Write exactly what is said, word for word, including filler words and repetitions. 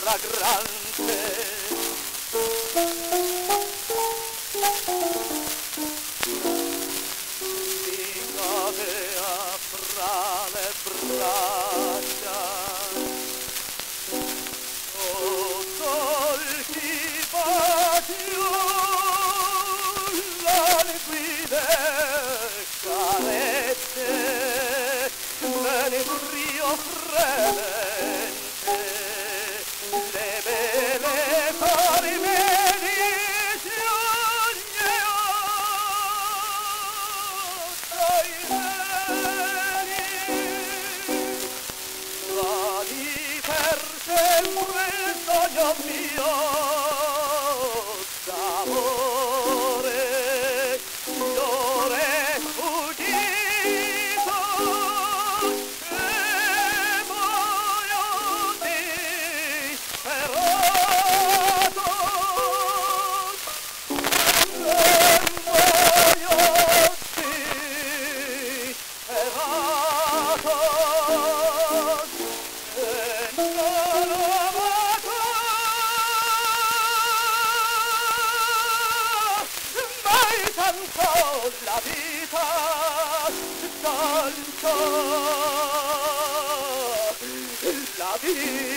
fragrante. Mi cadea fra le braccia, oh dolci bacio, la liquide carezze, me ne brio fremente, le belle carmeni scioglievo dai veri, vadi per sempre il sogno mio d'amore, fiore fuggito e muoio disperato, e muoio disperato, e non amato mai tanto la vita, tanto la vita.